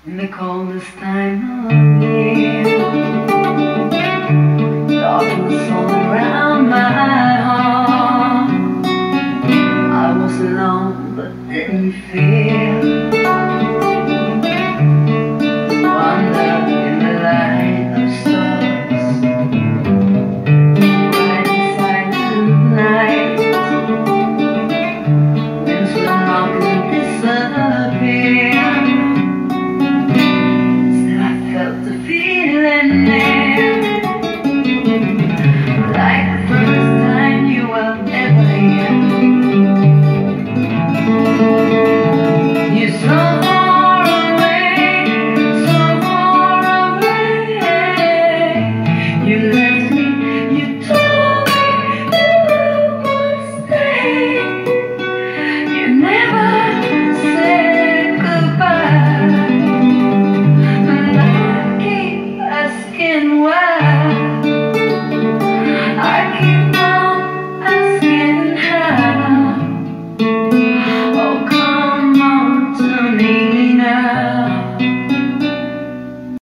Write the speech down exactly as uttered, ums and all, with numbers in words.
In the coldest time of year, darkness all around my heart. I was alone, but didn't fear.